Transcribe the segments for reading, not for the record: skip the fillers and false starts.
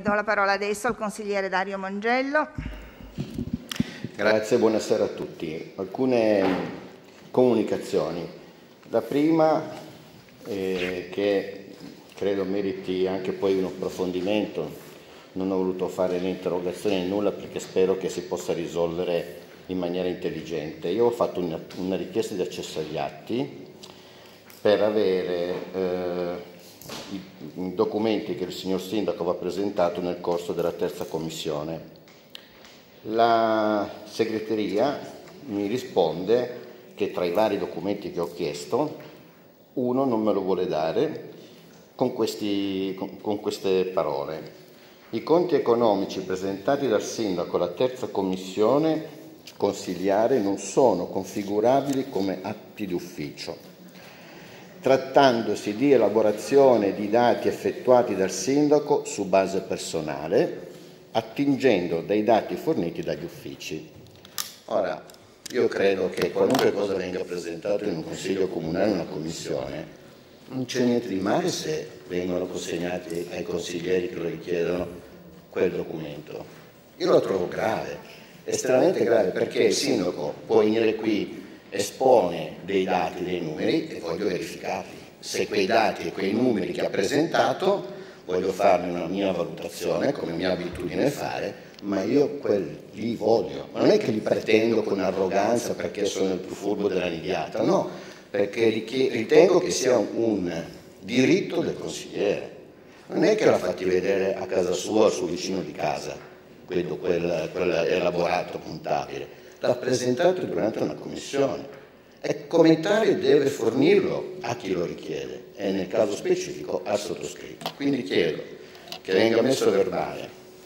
Do la parola adesso al consigliere Dario Mongello. Grazie, buonasera a tutti. Alcune comunicazioni. La prima, che credo meriti anche poi un approfondimento, non ho voluto fare né interrogazioni né nulla perché spero che si possa risolvere in maniera intelligente. Io ho fatto una richiesta di accesso agli atti per avere i documenti che il signor Sindaco aveva presentato nel corso della terza commissione. La segreteria mi risponde che tra i vari documenti che ho chiesto, uno non me lo vuole dare con queste parole. I conti economici presentati dal Sindaco alla terza commissione consigliare non sono configurabili come atti di ufficio, trattandosi di elaborazione di dati effettuati dal Sindaco su base personale, attingendo dai dati forniti dagli uffici. Ora, io credo che qualunque cosa venga presentato in un consiglio comunale o una commissione, non c'è niente di male se vengono consegnati ai consiglieri che lo richiedono quel documento. Io lo trovo grave, estremamente grave, perché il sindaco può venire qui, espone dei dati, dei numeri e voglio verificarli. Se quei dati e quei numeri che ha presentato, voglio farne una mia valutazione, come mia abitudine fare, ma io quelli voglio. Ma non è che li pretendo con arroganza perché sono il più furbo della nidiata, no, perché ritengo che sia un diritto del consigliere. Non è che l'ha fatti vedere a casa sua o al suo vicino di casa, quel elaborato contabile. L'ha presentato durante una commissione e come tale deve fornirlo a chi lo richiede e nel caso specifico al sottoscritto. Quindi chiedo che venga messo a verbale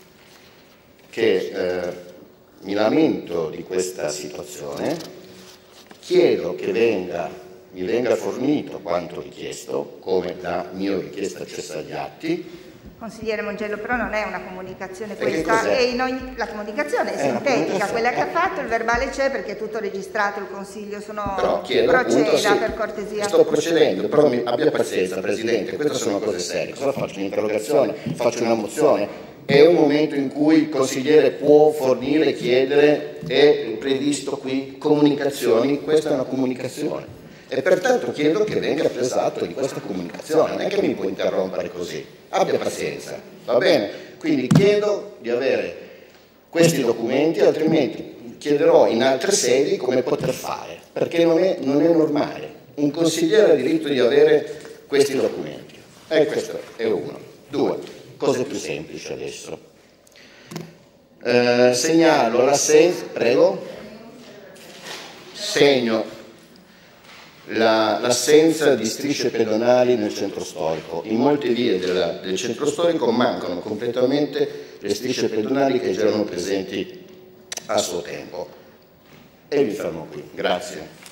che mi lamento di questa situazione, chiedo che mi venga fornito quanto richiesto, come da mia richiesta accesso agli atti. Consigliere Mongello, però non è una comunicazione questa, la comunicazione è sintetica, quella che ha fatto, il verbale c'è perché è tutto registrato, il Consiglio proceda per cortesia. Sto procedendo, però abbia pazienza Presidente, queste sono cose serie, cosa faccio? Un'interrogazione, faccio una mozione, è un momento in cui il consigliere può fornire, chiedere, è previsto qui comunicazioni, questa è una comunicazione. E pertanto chiedo che venga preso atto di questa comunicazione, non è che mi può interrompere così, abbia pazienza, va bene? Quindi chiedo di avere questi documenti, altrimenti chiederò in altre sedi come poter fare, perché non è normale. Un consigliere ha diritto di avere questi documenti. E questo è uno. Due, cose più semplici adesso. Segnalo l'assenza, segno l'assenza di strisce pedonali nel centro storico. In molte vie del centro storico mancano completamente le strisce pedonali che già erano presenti a suo tempo. E mi fermo qui. Grazie.